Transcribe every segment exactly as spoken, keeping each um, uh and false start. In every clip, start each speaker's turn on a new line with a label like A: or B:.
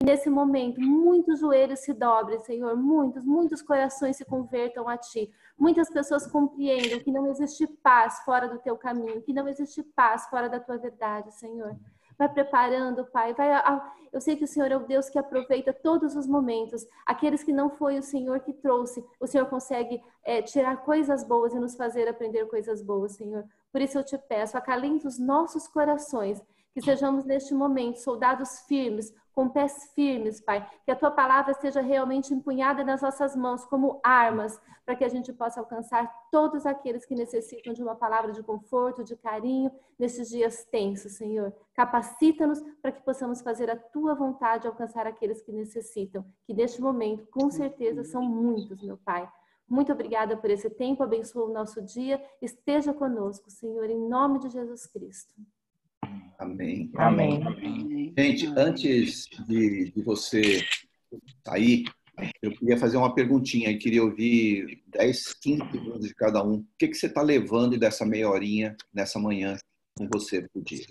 A: Que nesse momento muitos joelhos se dobrem, Senhor, muitos, muitos corações se convertam a Ti. Muitas pessoas compreendam que não existe paz fora do Teu caminho, que não existe paz fora da Tua verdade, Senhor. Vai preparando, Pai. Vai, eu sei que o Senhor é o Deus que aproveita todos os momentos. Aqueles que não foi o Senhor que trouxe, o Senhor consegue é, tirar coisas boas e nos fazer aprender coisas boas, Senhor. Por isso eu te peço, acalenta os nossos corações, que sejamos neste momento soldados firmes, com pés firmes, Pai. Que a Tua palavra seja realmente empunhada nas nossas mãos como armas, para que a gente possa alcançar todos aqueles que necessitam de uma palavra de conforto, de carinho, nesses dias tensos, Senhor. Capacita-nos para que possamos fazer a Tua vontade e alcançar aqueles que necessitam, que neste momento, com certeza, são muitos, meu Pai. Muito obrigada por esse tempo, abençoa o nosso dia, esteja conosco, Senhor, em nome de Jesus Cristo.
B: Amém.
C: Amém.
B: Amém. Gente, antes de, de você sair, eu queria fazer uma perguntinha e queria ouvir dez, quinze segundos de cada um. O que, que você está levando dessa meia horinha, nessa manhã, com você pro dia?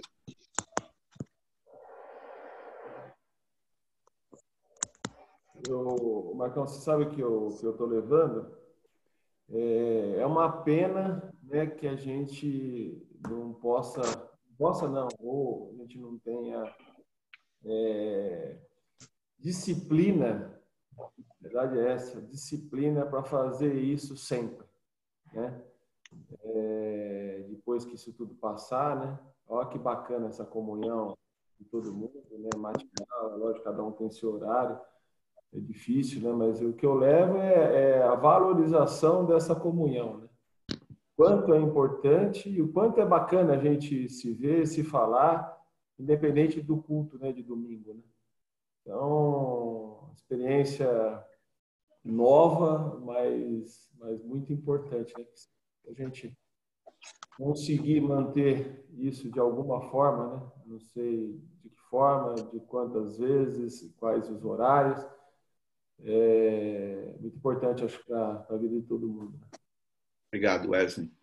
D: Eu, Marcão, você sabe o que eu estou levando? É, é uma pena, né, que a gente não possa, possa não, ou a gente não tenha é, disciplina, a verdade é essa, disciplina para fazer isso sempre, né? É, depois que isso tudo passar, né? Olha que bacana essa comunhão de todo mundo, né? Matinal, lógico, cada um tem seu horário. É difícil, né? Mas o que eu levo é, é a valorização dessa comunhão, né? Quanto é importante e o quanto é bacana a gente se ver, se falar, independente do culto, né, de domingo, né? Então, experiência nova, mas, mas muito importante, né? A gente conseguir manter isso de alguma forma, né? Não sei de que forma, de quantas vezes, quais os horários. É muito importante, acho, para a vida de todo mundo.
B: Obrigado, Wesley.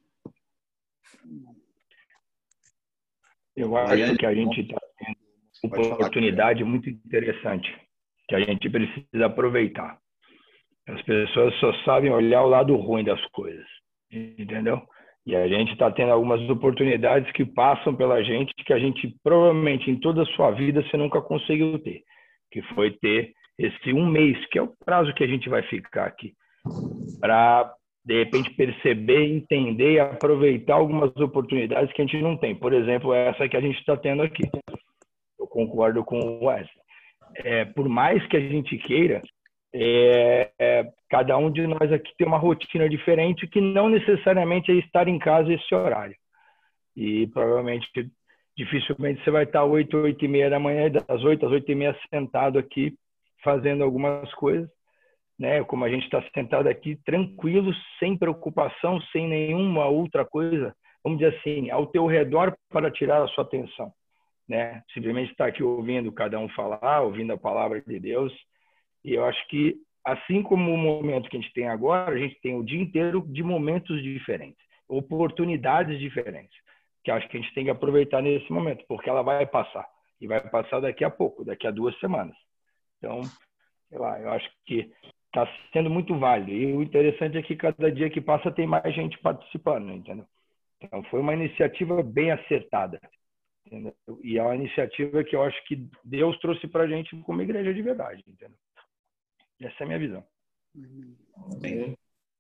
C: Eu acho que a gente está tendo uma oportunidade muito interessante, que a gente precisa aproveitar. As pessoas só sabem olhar o lado ruim das coisas, entendeu? E a gente está tendo algumas oportunidades que passam pela gente, que a gente provavelmente em toda a sua vida você nunca conseguiu ter, que foi ter esse um mês, que é o prazo que a gente vai ficar aqui, para, de repente, perceber, entender e aproveitar algumas oportunidades que a gente não tem. Por exemplo, essa que a gente está tendo aqui. Eu concordo com o Wesley. É, por mais que a gente queira, é, é, cada um de nós aqui tem uma rotina diferente, que não necessariamente é estar em casa esse horário. E provavelmente, dificilmente você vai estar às oito, oito e meia da manhã, das oito às oito e meia sentado aqui, fazendo algumas coisas, né? Como a gente está sentado aqui tranquilo, sem preocupação, sem nenhuma outra coisa, vamos dizer assim, ao teu redor para tirar a sua atenção, né? Simplesmente estar aqui ouvindo cada um falar, ouvindo a palavra de Deus. E eu acho que, assim como o momento que a gente tem agora, a gente tem o dia inteiro de momentos diferentes, oportunidades diferentes, que eu acho que a gente tem que aproveitar nesse momento, porque ela vai passar, e vai passar daqui a pouco, daqui a duas semanas. Então, sei lá, eu acho que está sendo muito válido. E o interessante é que cada dia que passa tem mais gente participando, entendeu? Então, foi uma iniciativa bem acertada, entendeu? E é uma iniciativa que eu acho que Deus trouxe para a gente como igreja de verdade, entendeu? Essa é a minha visão.
B: Bem.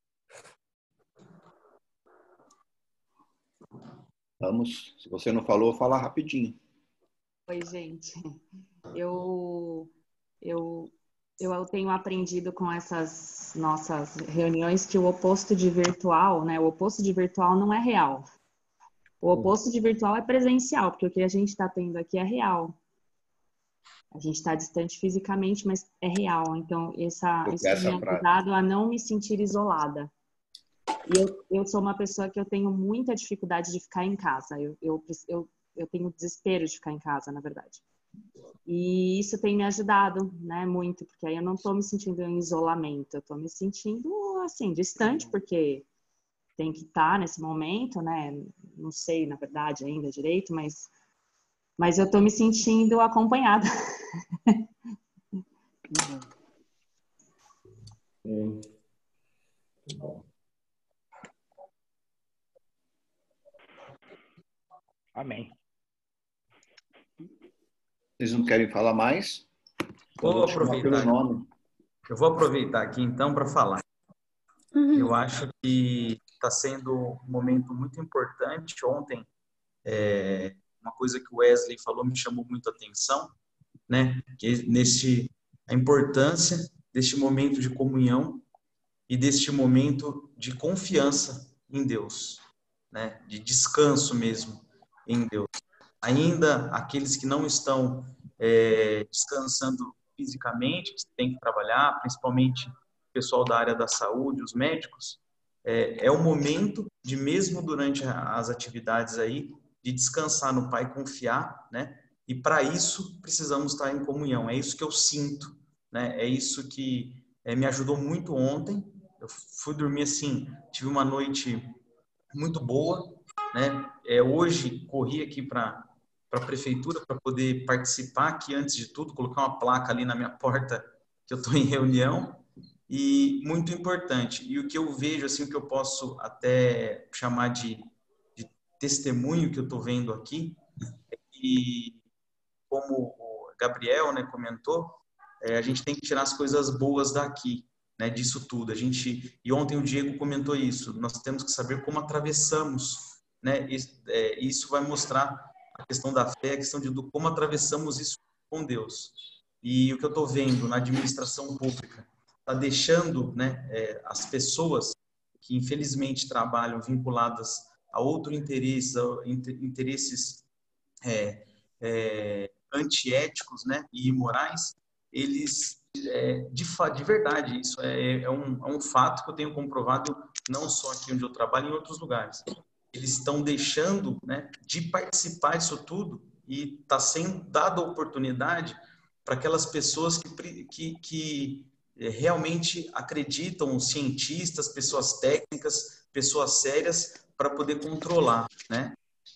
B: Vamos, se você não falou, fala rapidinho.
E: Oi, gente. Eu, eu, eu tenho aprendido com essas nossas reuniões que o oposto de virtual, né? O oposto de virtual não é real. O oposto de virtual é presencial, porque o que a gente está tendo aqui é real. A gente está distante fisicamente, mas é real. Então, essa, isso tem me ajudado a não me sentir isolada. E eu, eu sou uma pessoa que eu tenho muita dificuldade de ficar em casa. Eu, eu, eu, eu tenho desespero de ficar em casa, na verdade. E isso tem me ajudado, né, muito, porque aí eu não estou me sentindo em isolamento. Eu estou me sentindo, assim, distante, porque tem que estar nesse momento, né? Não sei, na verdade, ainda direito, mas... Mas eu tô me sentindo acompanhada.
B: querem falar mais?
F: Vou
B: Vou chamar
F: aproveitar.
B: pelo nome.
F: Eu vou aproveitar aqui então para falar.
A: Uhum.
F: Eu acho que está sendo um momento muito importante. Ontem, é, uma coisa que o Wesley falou me chamou muito a atenção, né? Que neste a importância deste momento de comunhão e deste momento de confiança em Deus, né? De descanso mesmo em Deus. Ainda aqueles que não estão é, descansando fisicamente, que têm que trabalhar, principalmente o pessoal da área da saúde, os médicos, é, é o momento de, mesmo durante as atividades aí, de descansar no Pai, confiar, né? E para isso precisamos estar em comunhão. É isso que eu sinto, né? É isso que é, me ajudou muito ontem. Eu fui dormir assim, tive uma noite muito boa, né? É, hoje corri aqui para para a prefeitura para poder participar aqui antes de tudo, colocar uma placa ali na minha porta que eu estou em reunião, e muito importante. E o que eu vejo, assim, o que eu posso até chamar de, de testemunho que eu estou vendo aqui, é que, como o Gabriel, né, comentou, é, a gente tem que tirar as coisas boas daqui, né, disso tudo. A gente, e ontem o Diego comentou isso, nós temos que saber como atravessamos, né, isso, é, isso vai mostrar a questão da fé, a questão de do, como atravessamos isso com Deus. E o que eu estou vendo na administração pública está deixando, né, é, as pessoas que infelizmente trabalham vinculadas a outro interesse, a interesses é, é, antiéticos, né, e imorais, eles, é, de, de verdade, isso é, é, um, é um fato que eu tenho comprovado não só aqui onde eu trabalho, em outros lugares. Eles estão deixando, né, de participar disso tudo e está sendo dada a oportunidade para aquelas pessoas que, que, que realmente acreditam, cientistas, pessoas técnicas, pessoas sérias, para poder controlar, né?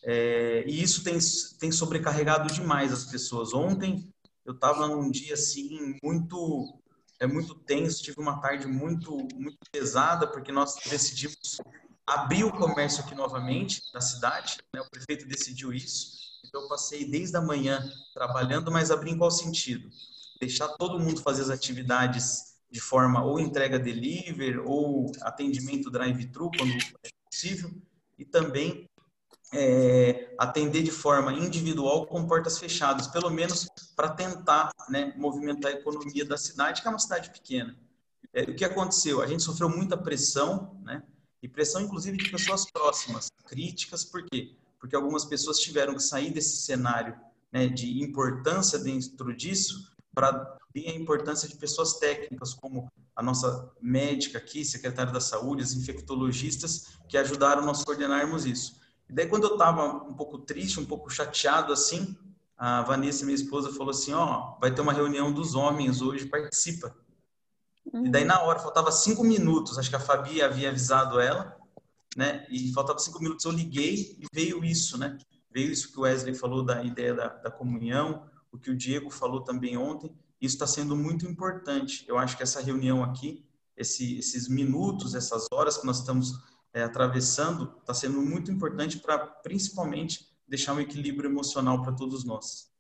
F: É, e isso tem, tem sobrecarregado demais as pessoas. Ontem eu estava num dia assim muito é muito tenso, tive uma tarde muito muito pesada porque nós decidimos abrir o comércio aqui novamente na cidade, né? O prefeito decidiu isso, então eu passei desde a manhã trabalhando, mas abrir em qual sentido? Deixar todo mundo fazer as atividades de forma ou entrega delivery ou atendimento drive-thru quando é possível, e também É, atender de forma individual com portas fechadas, pelo menos para tentar, né, movimentar a economia da cidade, que é uma cidade pequena. É, o que aconteceu? A gente sofreu muita pressão, né, e pressão inclusive de pessoas próximas, críticas, por quê? Porque algumas pessoas tiveram que sair desse cenário, né, de importância dentro disso para ver a importância de pessoas técnicas, como a nossa médica aqui, secretária da saúde, os infectologistas, que ajudaram nós a coordenarmos isso. E daí, quando eu estava um pouco triste, um pouco chateado assim, a Vanessa, minha esposa, falou assim, ó, oh, vai ter uma reunião dos homens hoje, participa. Uhum. E daí, na hora, faltava cinco minutos, acho que a Fabi havia avisado ela, né, e faltava cinco minutos, eu liguei e veio isso, né, veio isso que o Wesley falou da ideia da, da comunhão, o que o Diego falou também ontem, isso está sendo muito importante. Eu acho que essa reunião aqui, esse, esses minutos, essas horas que nós estamos É, atravessando, está sendo muito importante para, principalmente, deixar um equilíbrio emocional para todos nós.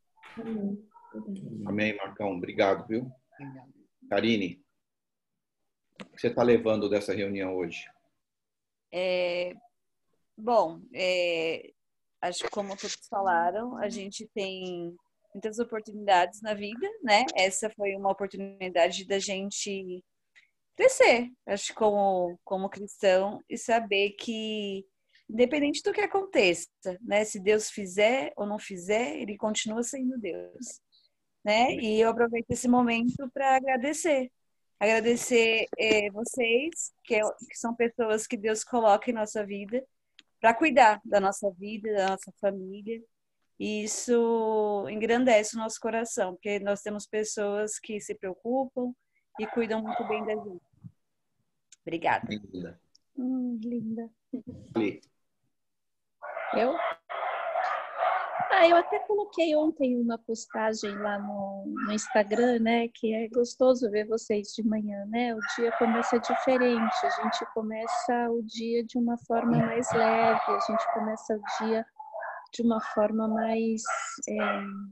B: Amém, Marcão. Obrigado, viu? Karine, o que você está levando dessa reunião hoje?
G: É, bom, é, acho que como todos falaram, a gente tem muitas oportunidades na vida, né? Essa foi uma oportunidade da gente crescer, acho, como, como cristão, e saber que, independente do que aconteça, né, se Deus fizer ou não fizer, Ele continua sendo Deus, né? E eu aproveito esse momento para agradecer, agradecer é, vocês, que, é, que são pessoas que Deus coloca em nossa vida, para cuidar da nossa vida, da nossa família, e isso engrandece o nosso coração, porque nós temos pessoas que se preocupam e cuidam muito bem da gente. Obrigada.
B: Linda.
H: Hum, linda.
B: Ali.
H: Eu? Ah, eu até coloquei ontem uma postagem lá no, no Instagram, né? Que é gostoso ver vocês de manhã, né? O dia começa diferente, a gente começa o dia de uma forma mais leve, a gente começa o dia de uma forma mais... É,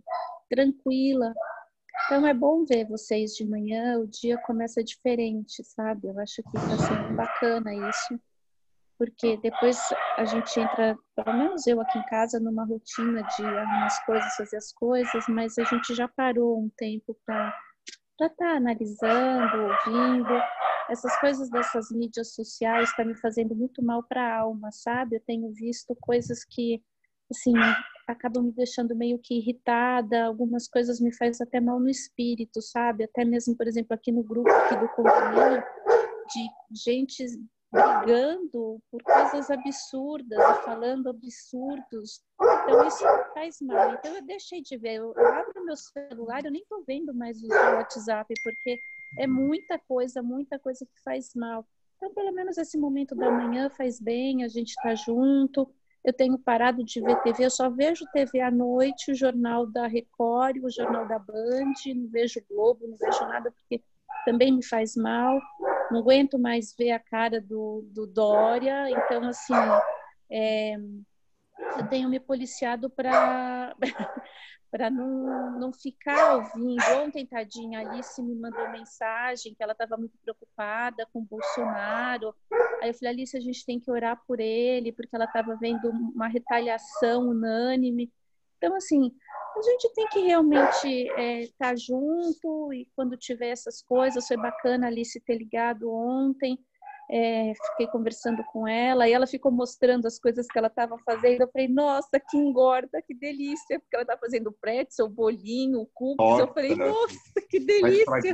H: tranquila. Então é bom ver vocês de manhã, o dia começa diferente, sabe? Eu acho que está sendo bacana isso, porque depois a gente entra, pelo menos eu aqui em casa, numa rotina de arrumar as coisas, fazer as coisas, mas a gente já parou um tempo para estar tá analisando, ouvindo. Essas coisas dessas mídias sociais estão tá me fazendo muito mal para a alma, sabe? Eu tenho visto coisas que, assim, acabam me deixando meio que irritada, algumas coisas me fazem até mal no espírito, sabe? Até mesmo, por exemplo, aqui no grupo aqui do condomínio, de gente brigando por coisas absurdas e falando absurdos. Então, isso faz mal. Então, eu deixei de ver. Eu, eu abro meu celular, eu nem estou vendo mais o WhatsApp, porque é muita coisa, muita coisa que faz mal. Então, pelo menos esse momento da manhã faz bem, a gente está junto. Eu tenho parado de ver T V, eu só vejo T V à noite, o jornal da Record, o jornal da Band, não vejo Globo, não vejo nada, porque também me faz mal. Não aguento mais ver a cara do, do Dória. Então, assim, é, eu tenho me policiado para para não, não ficar ouvindo. Ontem, tadinha, a Alice me mandou mensagem que ela estava muito preocupada com o Bolsonaro. Aí eu falei, Alice, a gente tem que orar por ele, porque ela estava vendo uma retaliação unânime. Então, assim, a gente tem que realmente estar é, tá junto, e quando tiver essas coisas, foi bacana a Alice ter ligado ontem. É, fiquei conversando com ela e ela ficou mostrando as coisas que ela estava fazendo. Eu falei, nossa, que engorda, que delícia, porque ela está fazendo pretzel, bolinho, cookies. Nossa, eu falei, nossa, que delícia.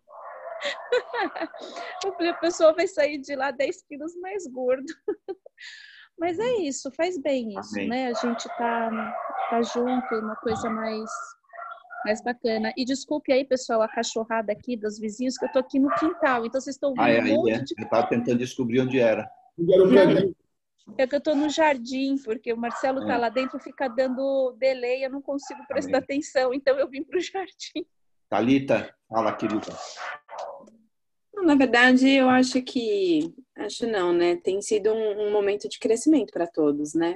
H: Eu falei, a pessoa vai sair de lá dez quilos mais gordo. Mas é isso, faz bem isso, Amém. Né? A gente tá, tá junto, uma coisa mais... mais bacana. E desculpe aí, pessoal, a cachorrada aqui dos vizinhos, que eu tô aqui no quintal, então vocês estão ouvindo
B: ah, é,
H: um monte
B: é.
H: de...
B: Eu estava tentando descobrir onde era.
H: Não, é que eu tô no jardim, porque o Marcelo tá é. lá dentro, fica dando delay, eu não consigo prestar Amém. Atenção, então eu vim pro jardim.
B: Thalita, fala, querida.
I: Na verdade, eu acho que... Acho não, né? Tem sido um, um momento de crescimento para todos, né?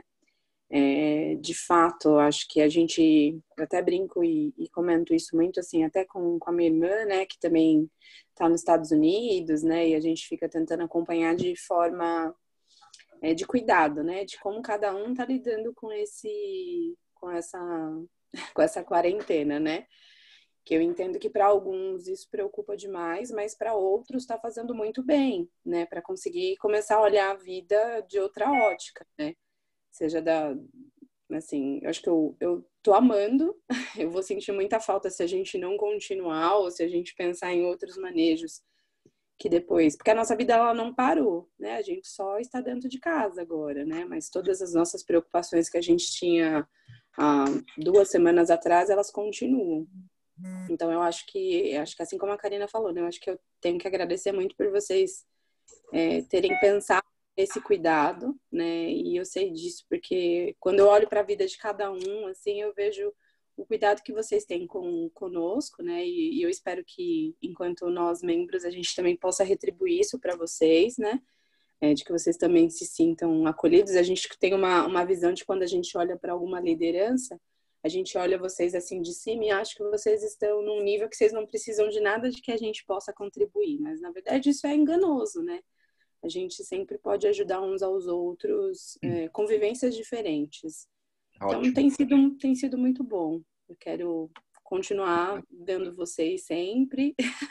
I: É, de fato, acho que a gente, eu até brinco e, e comento isso muito, assim, até com, com a minha irmã, né, que também está nos Estados Unidos, né, e a gente fica tentando acompanhar de forma é, de cuidado, né, de como cada um está lidando com esse, com essa, com essa quarentena, né, que eu entendo que para alguns isso preocupa demais, mas para outros está fazendo muito bem, né, para conseguir começar a olhar a vida de outra ótica, né. Seja da, assim, eu acho que eu, eu tô amando, eu vou sentir muita falta se a gente não continuar ou se a gente pensar em outros manejos que depois, porque a nossa vida ela não parou, né, a gente só está dentro de casa agora, né, mas todas as nossas preocupações que a gente tinha há duas semanas atrás, elas continuam. Então eu acho que, acho que assim como a Karina falou, né, eu acho que eu tenho que agradecer muito por vocês é, terem pensado esse cuidado, né, e eu sei disso porque quando eu olho para a vida de cada um, assim, eu vejo o cuidado que vocês têm com, conosco, né, e, e eu espero que, enquanto nós membros, a gente também possa retribuir isso para vocês, né, é, de que vocês também se sintam acolhidos. A gente tem uma, uma visão de quando a gente olha para alguma liderança, a gente olha vocês assim de cima e acha que vocês estão num nível que vocês não precisam de nada de que a gente possa contribuir, mas na verdade isso é enganoso, né. A gente sempre pode ajudar uns aos outros, é, convivências diferentes. Ótimo. Então, tem sido, tem sido muito bom. Eu quero continuar vendo vocês sempre.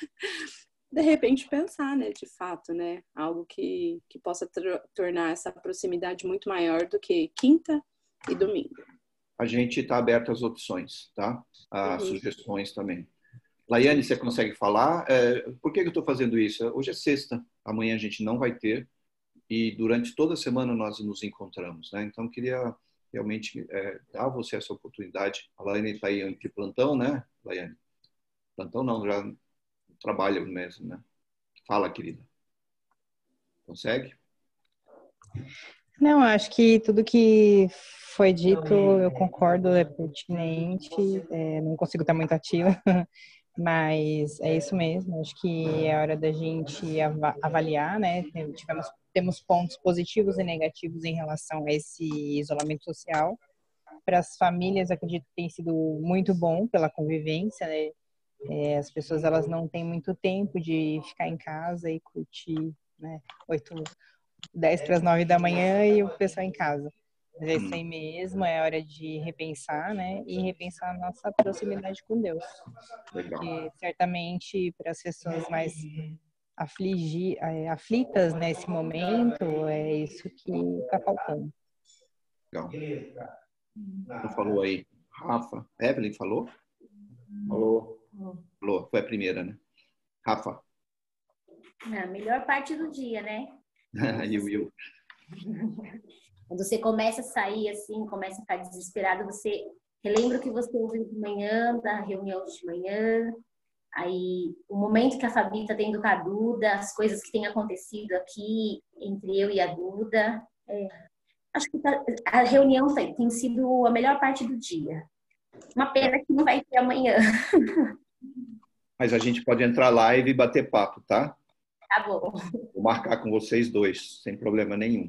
I: De repente, pensar, né, de fato, né? Algo que, que possa tornar essa proximidade muito maior do que quinta e domingo.
B: A gente está aberto às opções, tá? Às uhum. sugestões também. Laiane, você consegue falar? É, por que eu estou fazendo isso? Hoje é sexta, amanhã a gente não vai ter, e durante toda a semana nós nos encontramos, né? Então, eu queria realmente é, dar a você essa oportunidade. A Laiane está aí de plantão, né, Laiane? Plantão não, já trabalha mesmo, né? Fala, querida. Consegue?
J: Não, acho que tudo que foi dito, eu concordo, é pertinente, é, não consigo estar muito ativa, mas é isso mesmo, acho que é hora da gente avaliar, né? Tivemos, temos pontos positivos e negativos em relação a esse isolamento social, para as famílias, acredito que tem sido muito bom pela convivência, né? É, as pessoas elas não têm muito tempo de ficar em casa e curtir, né? Oito, dez para as nove da manhã e o pessoal em casa. Mas é isso aí mesmo, é hora de repensar, né? E repensar a nossa proximidade com Deus.
B: Legal.
J: Porque certamente para as pessoas mais afligir, é, aflitas nesse momento, é isso que está faltando.
B: Legal. Então falou aí, Rafa. Evelyn falou?
D: Falou.
B: Falou, foi a primeira, né? Rafa.
K: A melhor parte do dia, né?
B: E o Will.
K: Quando você começa a sair assim, começa a ficar desesperado, você relembra o que você ouviu de manhã, da reunião de manhã, aí o momento que a Fabi está tendo com a Duda, as coisas que têm acontecido aqui entre eu e a Duda. É, acho que tá, a reunião tem, tem sido a melhor parte do dia. Uma pena que não vai ter amanhã.
B: Mas a gente pode entrar live e bater papo, tá?
K: Tá bom.
B: Vou marcar com vocês dois, sem problema nenhum.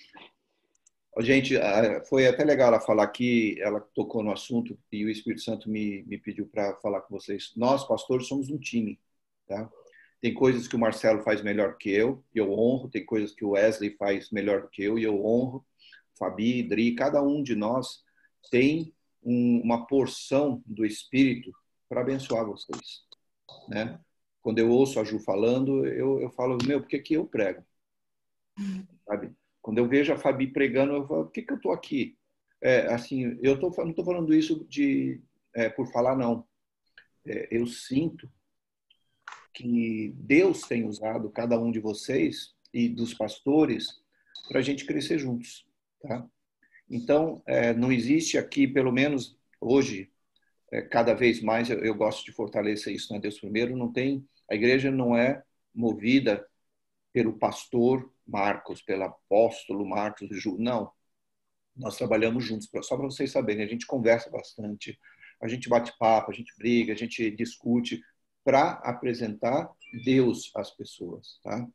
B: Gente, foi até legal ela falar aqui, ela tocou no assunto e o Espírito Santo me, me pediu para falar com vocês. Nós, pastores, somos um time, tá? Tem coisas que o Marcelo faz melhor que eu, e eu honro. Tem coisas que o Wesley faz melhor que eu, e eu honro. Fabi, Dri, cada um de nós tem um, uma porção do Espírito para abençoar vocês, né? Quando eu ouço a Ju falando, eu, eu falo, meu, por que que eu prego? Sabe? Quando eu vejo a Fabi pregando, eu falo, por que que eu estou aqui? É, assim, eu tô, não estou falando isso de, é, por falar, não. É, eu sinto que Deus tem usado cada um de vocês e dos pastores para a gente crescer juntos, tá? Então, é, não existe aqui, pelo menos hoje, é, cada vez mais, eu, eu gosto de fortalecer isso na Deus Primeiro, não tem, a igreja não é movida pelo pastor Marcos, pelo apóstolo Marcos, Ju, não. Nós trabalhamos juntos, só para vocês saberem, a gente conversa bastante, a gente bate papo, a gente briga, a gente discute para apresentar Deus às pessoas, tá?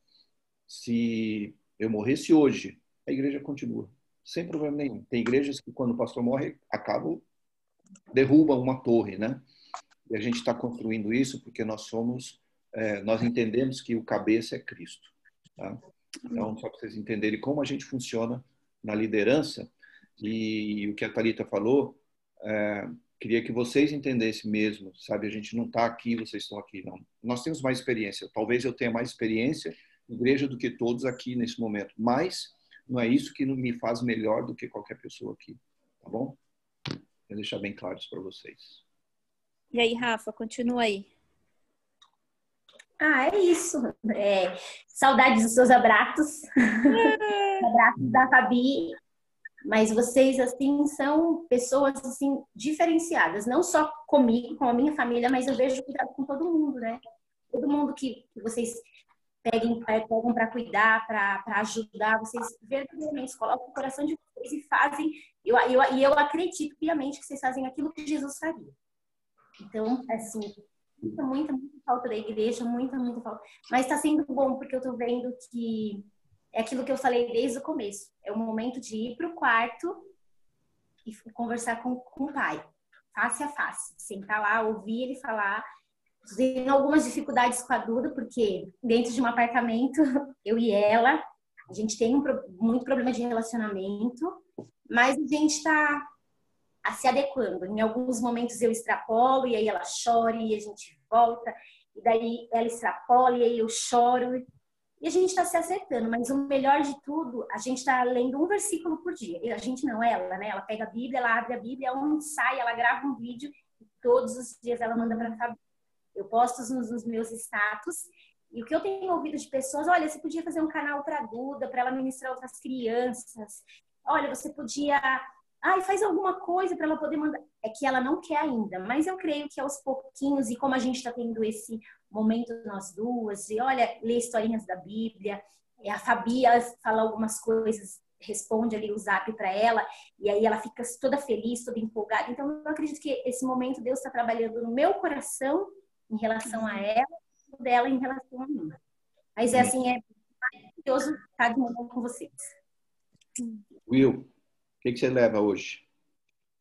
B: Se eu morresse hoje, a igreja continua, sem problema nenhum. Tem igrejas que quando o pastor morre, acabam, derrubam uma torre, né? E a gente está construindo isso porque nós somos, é, nós entendemos que o cabeça é Cristo, tá? Então, só para vocês entenderem como a gente funciona na liderança, e o que a Thalita falou, é, queria que vocês entendessem mesmo, sabe? A gente não está aqui, vocês estão aqui, não. Nós temos mais experiência. Talvez eu tenha mais experiência em igreja do que todos aqui nesse momento, mas não é isso que me faz melhor do que qualquer pessoa aqui, tá bom? Vou deixar bem claro isso para vocês.
H: E aí, Rafa, continua aí.
K: Ah, é isso. É, saudades dos seus abraços. Abraços da Fabi. Mas vocês, assim, são pessoas, assim, diferenciadas. Não só comigo, com a minha família, mas eu vejo cuidado com todo mundo, né? Todo mundo que, que vocês peguem, pegam para cuidar, para ajudar, vocês verdadeiramente colocam o coração de vocês e fazem. Eu, eu, e eu acredito piamente que vocês fazem aquilo que Jesus faria. Então, assim, muita, muita, muita falta da igreja, muita, muita falta. Mas está sendo bom, porque eu estou vendo que é aquilo que eu falei desde o começo. É o momento de ir para o quarto e conversar com, com o pai, face a face. Sentar lá, ouvir ele falar. Tem algumas dificuldades com a Duda, porque dentro de um apartamento, eu e ela, a gente tem um, muito problema de relacionamento, mas a gente está se adequando. Em alguns momentos eu extrapolo e aí ela chora e a gente volta, e daí ela extrapola e aí eu choro. E a gente está se acertando, mas o melhor de tudo, a gente está lendo um versículo por dia. A gente não, ela, né? Ela pega a Bíblia, ela abre a Bíblia, onde sai, ela grava um vídeo e todos os dias ela manda para a Fabi. Eu posto nos, nos meus status. E o que eu tenho ouvido de pessoas, olha, você podia fazer um canal para a Duda, para ela ministrar outras crianças. Olha, você podia... Ai, faz alguma coisa para ela poder mandar. É que ela não quer ainda, mas eu creio que aos pouquinhos, e como a gente está tendo esse momento nós duas, e olha, ler historinhas da Bíblia, a Fabi, ela fala algumas coisas, responde ali o zap para ela, e aí ela fica toda feliz, toda empolgada. Então, eu acredito que esse momento Deus está trabalhando no meu coração em relação a ela, e dela em relação a mim. Mas é assim, é maravilhoso estar de manhã com vocês.
B: Will, o que, que você leva hoje?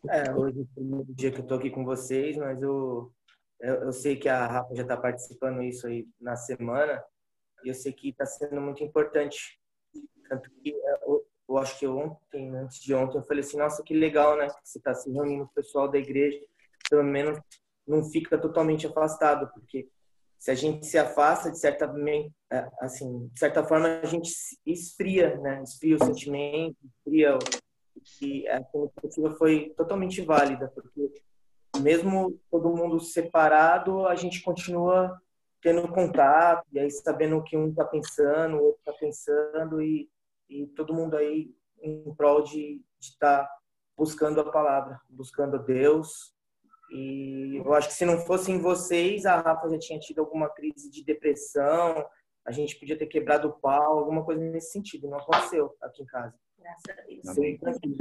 L: É, hoje é o primeiro dia que eu tô aqui com vocês, mas eu, eu, eu sei que a Rafa já está participando isso aí na semana, e eu sei que está sendo muito importante. Tanto que eu, eu acho que ontem, antes de ontem, eu falei assim, nossa, que legal, né? Que você está se reunindo com o pessoal da igreja, pelo menos não fica totalmente afastado, porque se a gente se afasta, de certa, assim, de certa forma, a gente esfria, né? Esfria o sentimento, esfria o... E a iniciativa foi totalmente válida, porque mesmo todo mundo separado, a gente continua tendo contato, e aí sabendo o que um está pensando, o outro está pensando, e, e todo mundo aí em prol de estar tá buscando a palavra, buscando a Deus. E eu acho que se não fossem vocês, a Rafa já tinha tido alguma crise de depressão, a gente podia ter quebrado o pau, alguma coisa nesse sentido. Não aconteceu aqui em casa.
K: Graças a Deus.
L: Amém.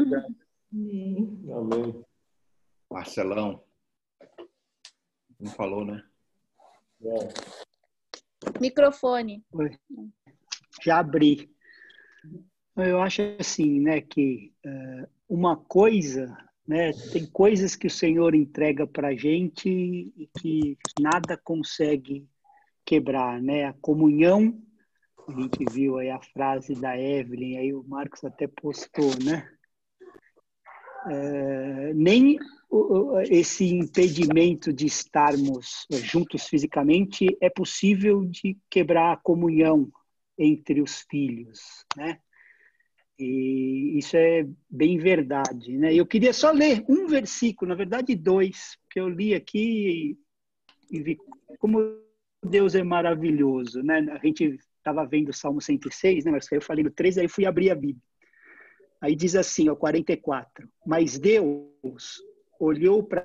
D: Amém.
B: Marcelão. Não falou, né?
D: É.
H: Microfone.
M: Oi. Já abri. Eu acho assim, né, que uh, uma coisa, né, tem coisas que o Senhor entrega para a gente e que nada consegue quebrar, né? A comunhão, a gente viu aí a frase da Evelyn, aí o Marcos até postou, né? Uh, nem esse impedimento de estarmos juntos fisicamente é possível de quebrar a comunhão entre os filhos, né? E isso é bem verdade, né? Eu queria só ler um versículo, na verdade dois, que eu li aqui e vi como Deus é maravilhoso, né? A gente estava vendo o Salmo cento e seis, né? Mas eu falei no três, aí eu fui abrir a Bíblia. Aí diz assim, ó, quarenta e quatro, mas Deus olhou para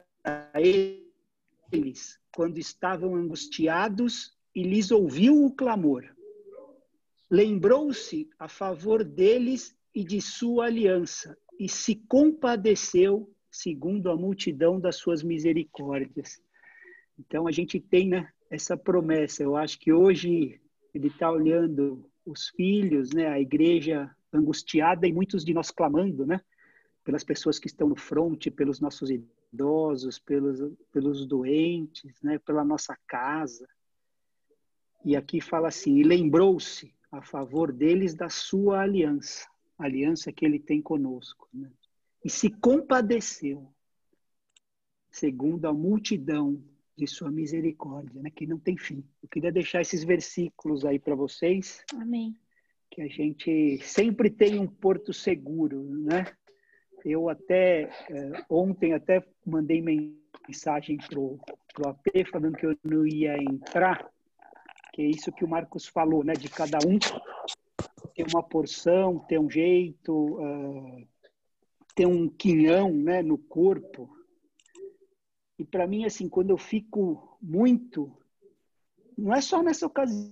M: eles quando estavam angustiados e lhes ouviu o clamor. Lembrou-se a favor deles e de sua aliança e se compadeceu segundo a multidão das suas misericórdias. Então a gente tem, né, essa promessa. Eu acho que hoje ele está olhando os filhos, né, a igreja angustiada e muitos de nós clamando, né, pelas pessoas que estão no fronte, pelos nossos idosos, pelos, pelos doentes, né, pela nossa casa. E aqui fala assim, e lembrou-se a favor deles da sua aliança, a aliança que ele tem conosco, né? E se compadeceu, segundo a multidão de sua misericórdia, né? Que não tem fim. Eu queria deixar esses versículos aí para vocês.
H: Amém. Que
M: a gente sempre tem um porto seguro, né? Eu até, eh, ontem até mandei mensagem pro, pro A P falando que eu não ia entrar, que é isso que o Marcos falou, né? De cada um ter uma porção, ter um jeito, uh, ter um quinhão, né, no corpo. E para mim, assim, quando eu fico muito, não é só nessa ocasião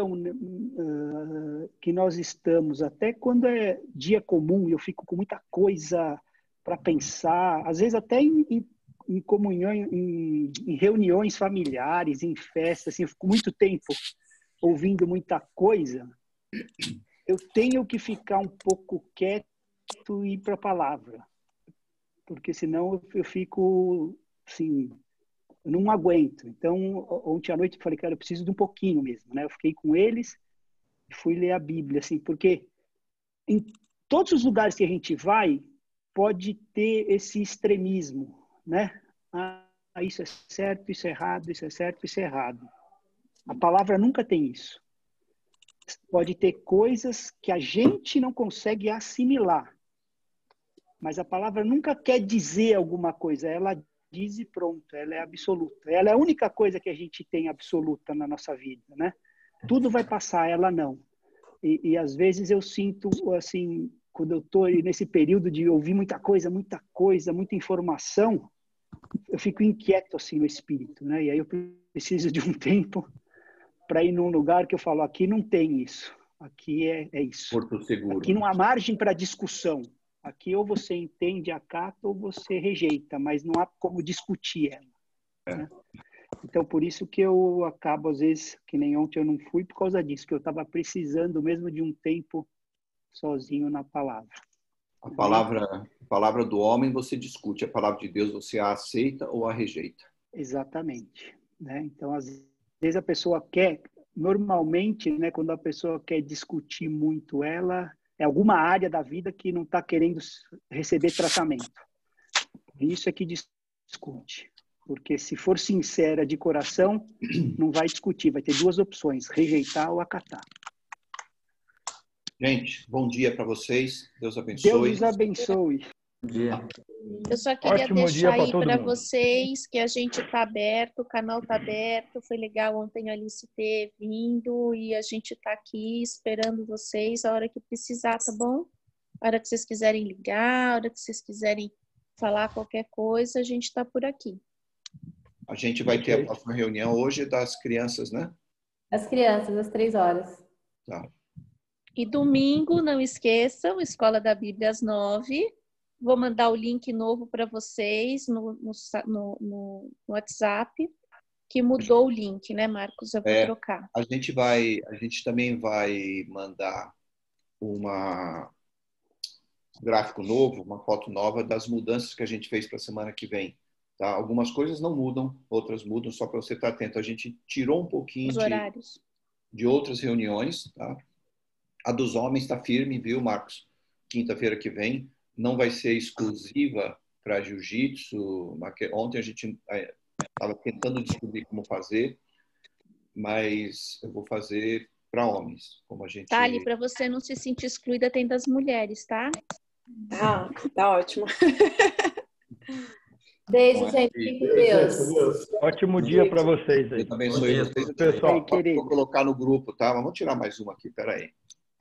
M: uh, que nós estamos, até quando é dia comum e eu fico com muita coisa para pensar, às vezes até em, em, em comunhão, em, em reuniões familiares, em festas, assim, eu fico muito tempo ouvindo muita coisa, eu tenho que ficar um pouco quieto e ir para a palavra, porque senão eu fico, assim, eu não aguento. Então, ontem à noite eu falei, cara, eu preciso de um pouquinho mesmo, né? Eu fiquei com eles e fui ler a Bíblia, assim, porque em todos os lugares que a gente vai, pode ter esse extremismo, né? Ah, isso é certo, isso é errado, isso é certo, isso é errado. A palavra nunca tem isso. Pode ter coisas que a gente não consegue assimilar, mas a palavra nunca quer dizer alguma coisa, ela diz e pronto, ela é absoluta. Ela é a única coisa que a gente tem absoluta na nossa vida, né? Tudo vai passar, ela não. E, e às vezes eu sinto, assim, quando eu estou nesse período de ouvir muita coisa, muita coisa, muita informação, eu fico inquieto assim no espírito, né? E aí eu preciso de um tempo para ir num lugar que eu falo, aqui não tem isso, aqui é, é isso.
B: Porto seguro.
M: Aqui não há margem para discussão. Aqui ou você entende, acata, ou você rejeita, mas não há como discutir ela.
B: É.
M: Né? Então, por isso que eu acabo, às vezes, que nem ontem eu não fui por causa disso, que eu estava precisando mesmo de um tempo sozinho na palavra.
B: A palavra, a palavra do homem você discute, a palavra de Deus você a aceita ou a rejeita.
M: Exatamente. Né? Então, às vezes a pessoa quer, normalmente, né, quando a pessoa quer discutir muito ela, é alguma área da vida que não está querendo receber tratamento. Isso é que discute. Porque se for sincera de coração, não vai discutir, vai ter duas opções, rejeitar ou acatar.
B: Gente, bom dia para vocês. Deus abençoe.
M: Deus os abençoe.
F: Bom dia.
H: Eu só queria
C: Ótimo
H: deixar
C: dia pra
H: aí
C: todo
H: para
C: mundo.
H: vocês que a gente está aberto, o canal está aberto. Foi legal ontem a Alice ter vindo e a gente está aqui esperando vocês a hora que precisar, tá bom? A hora que vocês quiserem ligar, a hora que vocês quiserem falar qualquer coisa, a gente está por aqui.
B: A gente vai ter a próxima reunião hoje das crianças, né?
A: As crianças, às três horas.
B: Tá.
H: E domingo, não esqueçam, Escola da Bíblia às nove. Vou mandar o link novo para vocês no, no, no, no WhatsApp, que mudou o link, né, Marcos? Eu vou
B: É,
H: trocar.
B: a gente vai, a gente também vai mandar uma um gráfico novo, uma foto nova das mudanças que a gente fez para a semana que vem. Tá? Algumas coisas não mudam, outras mudam, só para você estar atento. A gente tirou um pouquinho
H: Os
B: de,
H: horários.
B: de outras reuniões. Tá? A dos homens está firme, viu, Marcos? Quinta-feira que vem. Não vai ser exclusiva para jiu-jitsu. Ontem a gente estava tentando descobrir como fazer, mas eu vou fazer para homens. Como a gente...
H: Thali, para você não se sentir excluída, tem das mulheres, tá?
I: Ah, tá ótimo.
A: Beijo,
B: Bom,
A: gente. Fique com Deus.
C: Ótimo dia para vocês aí.
B: Deus abençoe
F: Bom dia,
B: vocês.
C: pessoal.
B: Vou, vou colocar no grupo, tá? Vamos tirar mais uma aqui, peraí.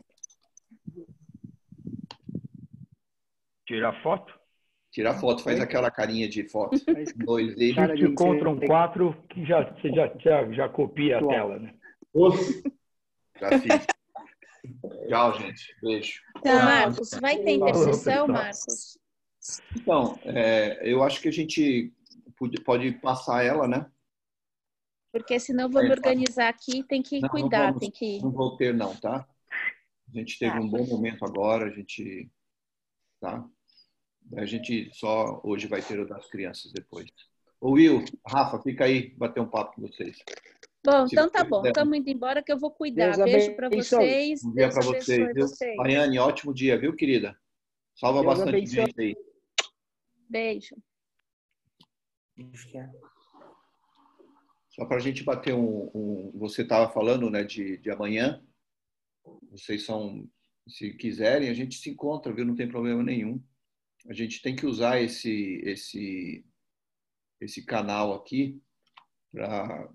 C: Tirar foto?
B: Tirar foto, faz aquela carinha de foto. Dois e
M: Cara de
C: encontram
M: ser-
C: quatro que já, você já, já, já copia a
M: Atual.
C: tela, né?
B: Já fiz. Tchau, gente. Beijo.
H: Então, Marcos, vai ter
C: Falou,
H: intercessão,
C: pessoal.
H: Marcos?
B: Então, é, eu acho que a gente pode, pode passar ela, né?
H: Porque senão eu vou me organizar aqui, tem que
B: Não, não
H: cuidar,
B: vamos-
H: tem que...
B: Não vou ter, não, tá? A gente teve
H: Tá.
B: um bom momento agora, a gente... Tá? A gente só hoje vai ter o das crianças depois. Ô, Will, Rafa, fica aí, bater um papo com vocês.
H: Bom,
B: Se
H: então tá
B: você
H: bom,
B: quiser.
H: estamos indo embora que eu vou cuidar.
M: Deus
H: Beijo para
M: abençoe.
H: vocês,
B: Bom dia
H: Deus
B: para
H: abençoe
B: vocês, viu?
H: vocês.
B: Maiane, ótimo dia, viu, querida? Salva
M: Deus
B: bastante
M: abençoe.
B: gente aí.
H: Beijo.
L: Acho que é.
B: Só para a gente bater um, um... Você estava falando, né, de, de amanhã. Vocês são... Se quiserem, a gente se encontra, viu? Não tem problema nenhum. A gente tem que usar esse, esse, esse canal aqui para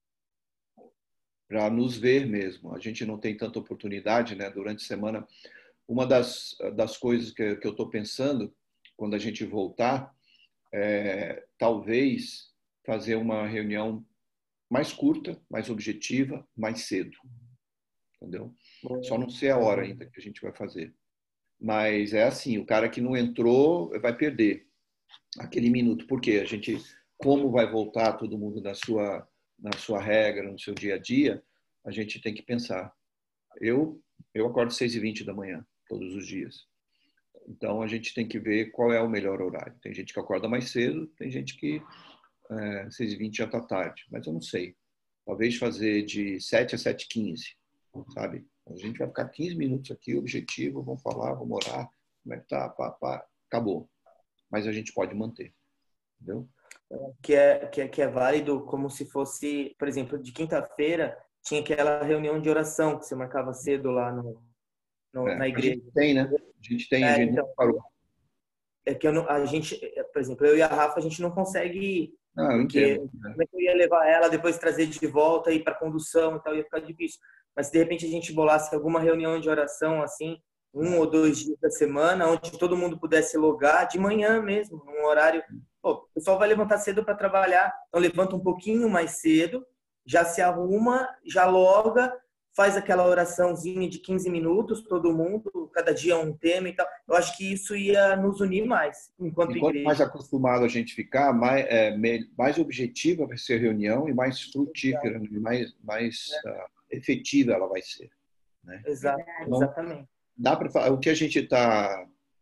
B: para nos ver mesmo. A gente não tem tanta oportunidade, né? Durante a semana. Uma das, das coisas que, que eu estou pensando, quando a gente voltar, é talvez fazer uma reunião mais curta, mais objetiva, mais cedo. Entendeu? Só não sei a hora ainda que a gente vai fazer. Mas é assim, o cara que não entrou vai perder aquele minuto. Por quê? A gente, como vai voltar todo mundo na sua, na sua regra, no seu dia a dia, a gente tem que pensar. Eu, eu acordo às seis e vinte da manhã, todos os dias. Então, a gente tem que ver qual é o melhor horário. Tem gente que acorda mais cedo, tem gente que é, seis e vinte já está tarde. Mas eu não sei. Talvez fazer de sete a sete e quinze, sabe? A gente vai ficar quinze minutos aqui, objetivo, vamos falar, vamos orar, como é que tá, pá, pá, acabou. Mas a gente pode manter, entendeu?
L: Que é, que, é, que é válido como se fosse, por exemplo, de quinta-feira tinha aquela reunião de oração que você marcava cedo lá no, no
B: É,
L: na igreja.
B: A gente tem, né? A gente tem,
L: É,
B: a gente
L: então,
B: não parou.
L: É que eu não, a gente, por exemplo, eu e a Rafa, a gente não consegue...
B: Não, eu
L: porque
B: entendo. né?
L: como é que eu ia levar ela, depois trazer de volta, ir para condução e tal, ia ficar difícil. Mas se de repente a gente bolasse alguma reunião de oração, assim, um ou dois dias da semana, onde todo mundo pudesse logar, de manhã mesmo, num horário... Pô, o pessoal vai levantar cedo para trabalhar, então levanta um pouquinho mais cedo, já se arruma, já loga, faz aquela oraçãozinha de quinze minutos, todo mundo, cada dia um tema e tal. Eu acho que isso ia nos unir mais, enquanto
B: E quanto
L: igreja.
B: mais acostumado a gente ficar, mais, é, mais objetiva vai ser a reunião e mais frutífera, e mais, mais uh, efetiva ela vai ser. Né?
L: Exato,
B: Então,
L: exatamente.
B: dá para o que a gente está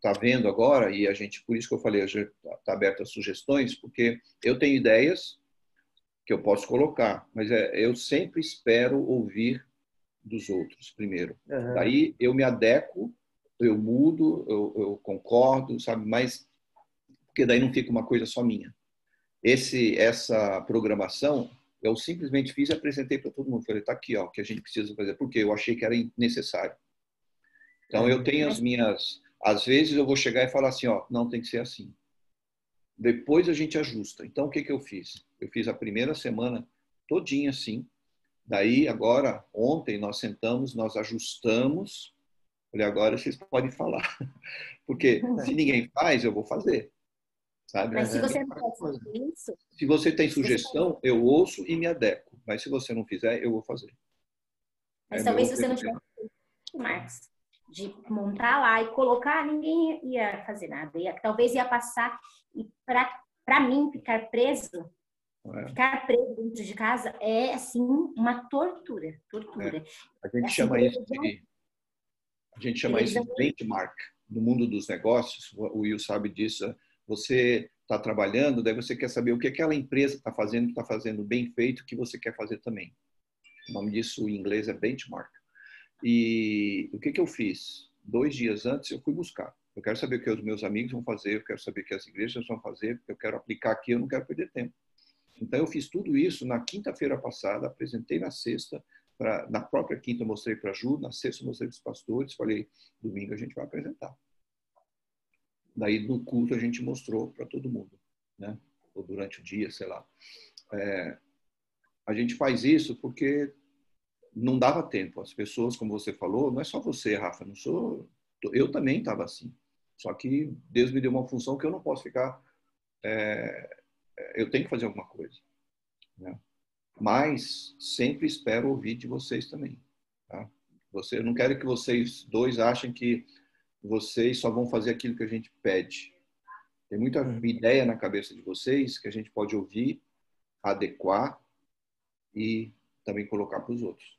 B: está vendo agora, e a gente, por isso que eu falei, está aberto a sugestões, porque eu tenho ideias que eu posso colocar, mas é, eu sempre espero ouvir dos outros primeiro. Uhum. Daí eu me adequo, eu mudo, eu, eu concordo, sabe? Mas porque daí não fica uma coisa só minha. Esse, essa programação eu simplesmente fiz e apresentei para todo mundo. Falei, tá aqui, ó, o que a gente precisa fazer, porque eu achei que era necessário. Então eu tenho as minhas, às vezes eu vou chegar e falar assim, ó, não tem que ser assim. Depois a gente ajusta. Então o que que eu fiz? Eu fiz a primeira semana todinha assim. Daí, agora, ontem, nós sentamos, nós ajustamos. Falei, agora vocês podem falar. Porque se ninguém faz, eu vou fazer. Sabe?
K: Mas se você não pode fazer isso...
B: Se você tem sugestão, eu ouço e me adequo. Mas se você não fizer, eu vou fazer.
K: Mas é talvez se você não tivesse, Marcos, de montar lá e colocar, ninguém ia fazer nada. Ia, talvez ia passar. E para mim, ficar preso... É. Ficar preso dentro de casa é, assim, uma tortura. tortura.
B: É. A gente assim, chama isso de, a gente chama isso de benchmark. No mundo dos negócios, o Will sabe disso, você está trabalhando, daí você quer saber o que aquela empresa está fazendo, está fazendo bem feito, que você quer fazer também. O nome disso em inglês é benchmark. E o que, que eu fiz? Dois dias antes eu fui buscar. Eu quero saber o que os meus amigos vão fazer, eu quero saber o que as igrejas vão fazer, eu quero aplicar aqui, eu não quero perder tempo. Então, eu fiz tudo isso na quinta-feira passada, apresentei na sexta, pra, na própria quinta eu mostrei para a Ju, na sexta eu mostrei para os pastores, falei, domingo a gente vai apresentar. Daí, no culto, a gente mostrou para todo mundo, né? Ou durante o dia, sei lá. É, a gente faz isso porque não dava tempo. As pessoas, como você falou, não é só você, Rafa, não sou... Eu também estava assim. Só que Deus me deu uma função que eu não posso ficar... É, eu tenho que fazer alguma coisa, né? Mas sempre espero ouvir de vocês também, tá? Você, eu não quero que vocês dois achem que vocês só vão fazer aquilo que a gente pede. Tem muita ideia na cabeça de vocês que a gente pode ouvir, adequar e também colocar para os outros.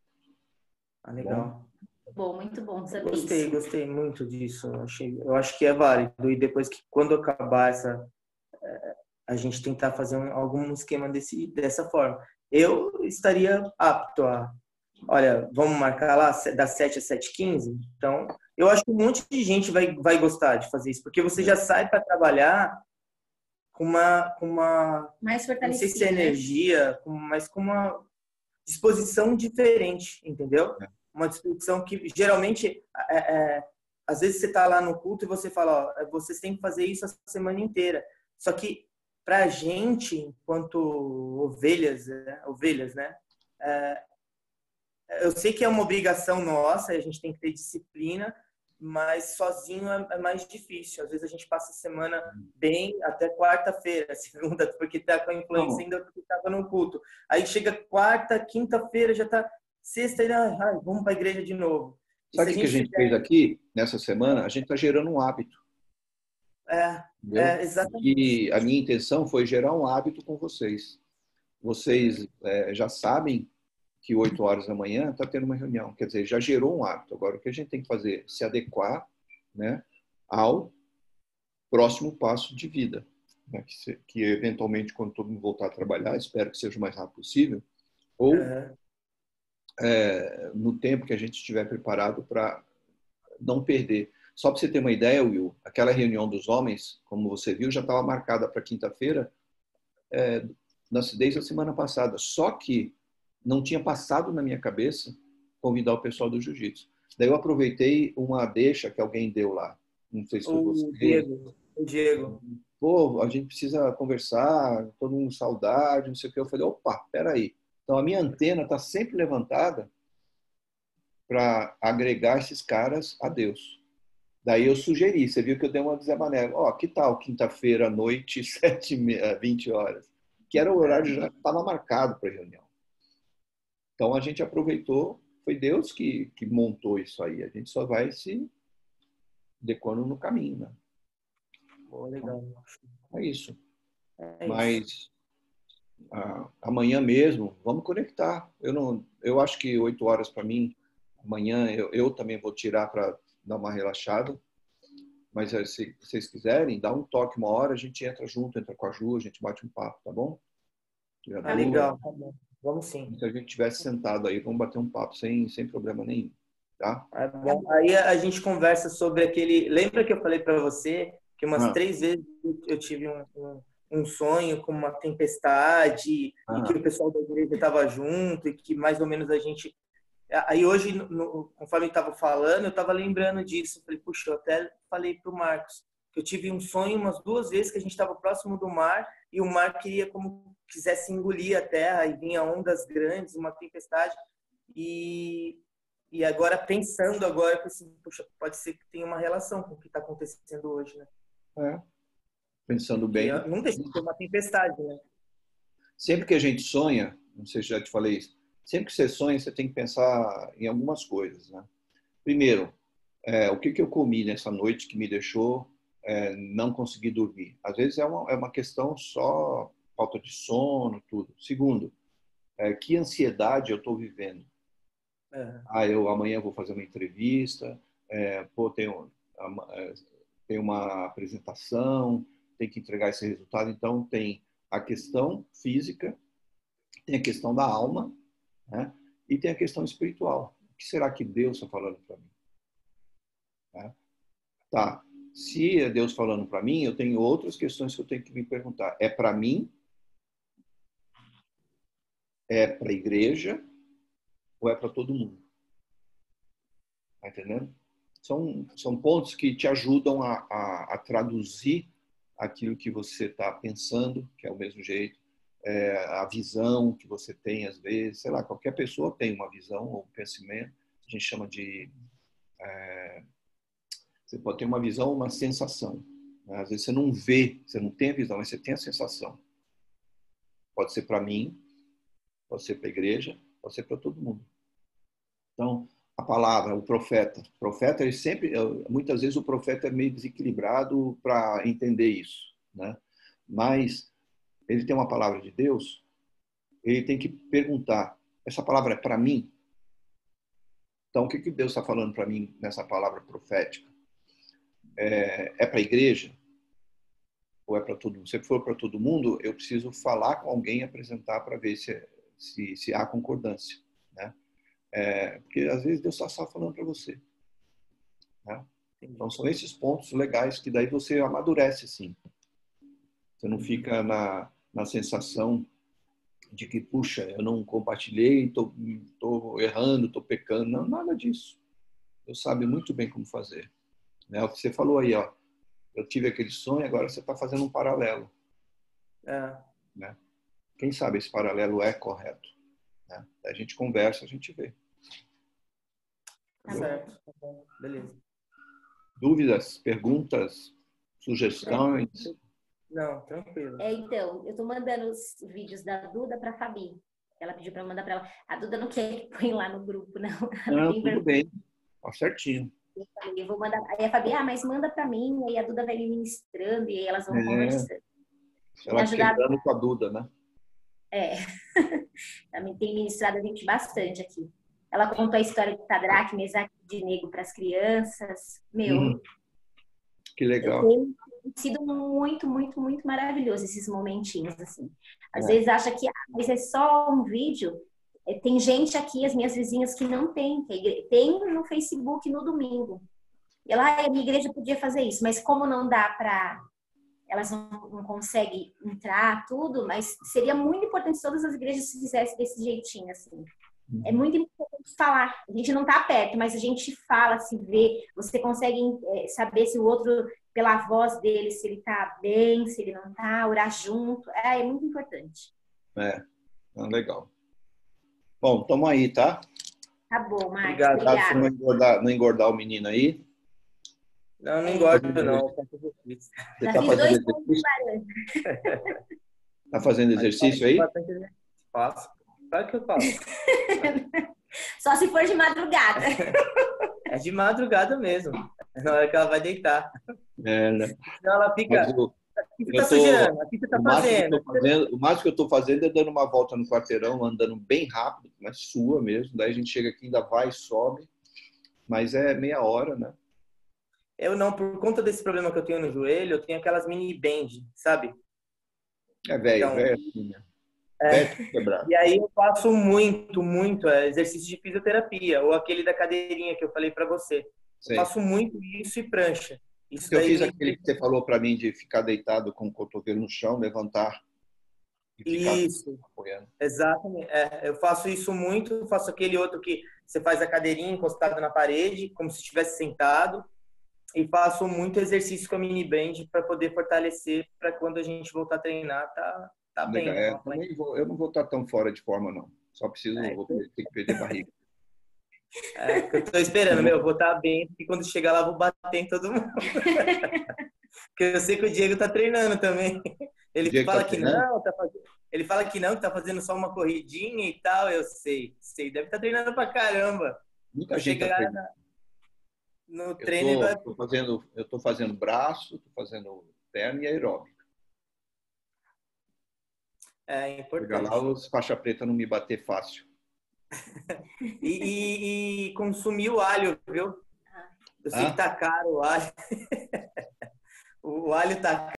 L: Ah, legal.
K: Bom, muito bom saber
L: gostei,
K: isso.
L: Gostei muito disso. Eu, achei, eu acho que é válido. E depois que, quando acabar essa... a gente tentar fazer um, algum esquema desse, dessa forma. Eu estaria apto a, olha, vamos marcar lá das sete às sete e quinze? Então, eu acho que um monte de gente vai, vai gostar de fazer isso, porque você já sai para trabalhar com uma, com uma
K: mais fortalecida,
L: não sei se é energia, com, mas com uma disposição diferente, entendeu? Uma disposição que, geralmente, é, é, às vezes você está lá no culto e você fala, ó, vocês têm que fazer isso a semana inteira. Só que para a gente, enquanto ovelhas, né? ovelhas, né? É, eu sei que é uma obrigação nossa, a gente tem que ter disciplina, mas sozinho é, é mais difícil. Às vezes a gente passa a semana bem até quarta-feira, segunda, porque está com a influência ainda porque estava no culto. Aí chega quarta, quinta-feira, já está sexta, e ah, vamos para a igreja de novo.
B: Sabe o que a gente
L: fizer...
B: fez aqui, nessa semana? A gente está gerando um hábito.
L: É, é, exatamente.
B: E a minha intenção foi gerar um hábito com vocês. Vocês é, já sabem que oito horas da manhã está tendo uma reunião. Quer dizer, já gerou um hábito. Agora, o que a gente tem que fazer é se adequar, né, ao próximo passo de vida. Né, que, se, que, eventualmente, quando todo mundo voltar a trabalhar, espero que seja o mais rápido possível, ou é. É, no tempo que a gente estiver preparado para não perder. Só para você ter uma ideia, Will, aquela reunião dos homens, como você viu, já estava marcada para quinta-feira, é, desde a semana passada. Só que não tinha passado na minha cabeça convidar o pessoal do jiu-jitsu. Daí eu aproveitei uma deixa que alguém deu lá. Não sei se foi você.
L: O Diego. O Diego.
B: Pô, a gente precisa conversar, todo mundo saudade, não sei o que. Eu falei, opa, peraí. Então a minha antena está sempre levantada para agregar esses caras a Deus. Daí eu sugeri, você viu que eu dei uma desabanela. Ó, que tal quinta-feira à noite, sete, vinte horas? Que era o horário que já estava marcado para a reunião. Então a gente aproveitou, foi Deus que, que montou isso aí. A gente só vai se adequando no caminho, né?
L: Oh, legal.
B: É isso. É Mas isso. Ah, amanhã mesmo, vamos conectar. Eu, não, eu acho que oito horas para mim, amanhã eu, eu também vou tirar para dar uma relaxada. Mas se vocês quiserem, dá um toque uma hora, a gente entra junto, entra com a Ju, a gente bate um papo, tá bom?
L: Ah, legal, tá bom. Vamos sim.
B: Se a gente tivesse sentado aí, vamos bater um papo sem, sem problema nenhum, tá?
L: Ah, bom. Aí a gente conversa sobre aquele... Lembra que eu falei para você que umas ah. três vezes eu tive um, um, um sonho com uma tempestade ah. e que o pessoal da igreja estava junto e que mais ou menos a gente... Aí hoje, no, conforme eu estava falando, eu estava lembrando disso. Eu falei, puxa, eu até falei para o Marcos que eu tive um sonho umas duas vezes que a gente estava próximo do mar e o mar queria como quisesse engolir a terra e vinha ondas grandes, uma tempestade. E, e agora, pensando agora, eu assim, puxa, pode ser que tenha uma relação com o que está acontecendo hoje, né?
B: É. Pensando bem.
L: E não deixa de ter uma tempestade, né?
B: Sempre que a gente sonha, não sei se já te falei isso, sempre que você sonha, você tem que pensar em algumas coisas, né? Primeiro, é, o que, que eu comi nessa noite que me deixou é, não conseguir dormir? Às vezes é uma, é uma questão só falta de sono, tudo. Segundo, é, que ansiedade eu estou vivendo? É. Ah, eu amanhã vou fazer uma entrevista, é, pô, tenho, tenho uma apresentação, tem que entregar esse resultado. Então, tem a questão física, tem a questão da alma, né? E tem a questão espiritual. O que será que Deus está falando para mim? Né? Tá. Se é Deus falando para mim, eu tenho outras questões que eu tenho que me perguntar. É para mim? É para a igreja? Ou é para todo mundo? Tá entendendo? São, são pontos que te ajudam a, a, a traduzir aquilo que você está pensando, que é o mesmo jeito. É, a visão que você tem às vezes, sei lá, qualquer pessoa tem uma visão ou um pensamento, a gente chama de é, você pode ter uma visão ou uma sensação, né? Às vezes você não vê, você não tem a visão, mas você tem a sensação. Pode ser para mim, pode ser para a igreja, pode ser para todo mundo. Então, a palavra, o profeta, o profeta, ele sempre, muitas vezes o profeta é meio desequilibrado para entender isso, né? Mas ele tem uma palavra de Deus, ele tem que perguntar, essa palavra é para mim? Então, o que, que Deus está falando para mim nessa palavra profética? É, é para a igreja? Ou é para todo mundo? Se for para todo mundo, eu preciso falar com alguém e apresentar para ver se, se, se há concordância, né? É, porque, às vezes, Deus está só falando para você, né? Então, são esses pontos legais que daí você amadurece, sim. Você não fica na, na sensação de que, puxa, eu não compartilhei, estou errando, estou pecando. Não, nada disso. Deus sabe muito bem como fazer. Né? O que você falou aí, ó, eu tive aquele sonho, agora você está fazendo um paralelo.
L: É.
B: Né? Quem sabe esse paralelo é correto? Né? A gente conversa, a gente vê.
L: Tá certo. Tá bom. Beleza.
B: Dúvidas, perguntas, sugestões?
L: Não, tranquilo.
K: É, então, eu estou mandando os vídeos da Duda para a Fabi. Ela pediu para mandar para ela. A Duda não quer que põe lá no grupo, não.
B: Não, tudo vergonha. Bem. Tá certinho.
K: Eu falei, eu vou mandar. Aí a Fabi, ah, mas manda para mim. Aí a Duda vai me ministrando e aí elas vão é. conversando.
B: Ela ajudado... quebrando com a Duda, né?
K: É. Também tem ministrado a gente bastante aqui. Ela contou a história de Sadraque, Mesaque e Abednego para as crianças. Meu.
B: Hum, que legal.
K: Tem sido muito, muito, muito maravilhoso esses momentinhos, assim. Às é. vezes acha que ah, mas é só um vídeo. Tem gente aqui, as minhas vizinhas, que não tem. Tem no Facebook no domingo. E ela, ah, a minha igreja podia fazer isso, mas como não dá para... Elas não, não conseguem entrar, tudo, mas seria muito importante se todas as igrejas se fizessem desse jeitinho, assim. É muito importante falar. A gente não está perto, mas a gente fala, se vê. Você consegue é, saber se o outro, pela voz dele, se ele está bem, se ele não está, orar junto. É, é muito importante.
B: É, é legal. Bom, tamo aí, tá?
K: Tá bom, Marcos.
B: Obrigado. Obrigado. Não engordar, não engordar o menino aí.
L: Não, não engordo, não.
B: Você está fazendo exercício? Tá fazendo exercício aí?
L: Faço. Claro que eu faço.
K: Só se for de madrugada.
L: É de madrugada mesmo. Na hora que ela vai deitar.
B: É, né?
L: Senão ela fica...
B: Eu,
L: o que você está sujando? O que você está fazendo?
B: fazendo? O máximo que eu estou fazendo é dando uma volta no quarteirão, andando bem rápido, mas sua mesmo. Daí a gente chega aqui, ainda vai, sobe. Mas é meia hora, né?
L: Eu não, por conta desse problema que eu tenho no joelho, eu tenho aquelas mini band, sabe?
B: É velho,
L: Então,
B: velho assim, né?
L: É,
B: Velho quebrado.
L: e aí eu faço muito, muito é, exercício de fisioterapia, ou aquele da cadeirinha que eu falei para você.
B: Sei.
L: Faço muito isso e prancha. Isso
B: Eu
L: daí
B: fiz
L: me...
B: aquele que você falou para mim de ficar deitado com o cotovelo no chão, levantar e ficar
L: Isso,
B: apoiando.
L: exatamente. É, eu faço isso muito, faço aquele outro que você faz a cadeirinha encostada na parede, como se estivesse sentado, e faço muito exercício com a mini band para poder fortalecer, para quando a gente voltar a treinar, tá, tá bem.
B: Legal.
L: Né?
B: É, também vou, eu não vou estar tão fora de forma, não. Só preciso,
L: É,
B: vou ter que perder barriga.
L: É, eu tô esperando, meu, vou estar bem, e quando chegar lá vou bater em todo mundo. Porque eu sei que o Diego tá treinando também. Ele fala
B: tá
L: que não, tá fazendo... ele fala que não, que tá fazendo só uma corridinha e tal, eu sei, sei, deve estar tá treinando pra caramba.
B: Muita
L: Vou
B: gente tá
L: chegar
B: treinando.
L: na... no
B: Eu
L: treino e
B: tô,
L: vai...
B: tô fazendo, eu tô fazendo braço, tô fazendo perna e aeróbica.
L: É importante.
B: Chegar lá, os faixa preta não me bater fácil.
L: e, e, e consumir o alho, viu? Eu sei
B: Ah?
L: que tá caro o alho. O alho tá